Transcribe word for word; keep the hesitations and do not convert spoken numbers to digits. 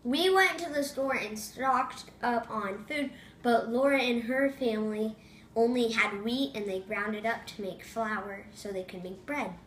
we went to the store and stocked up on food, but Laura and her family only had wheat and they ground it up to make flour so they could make bread.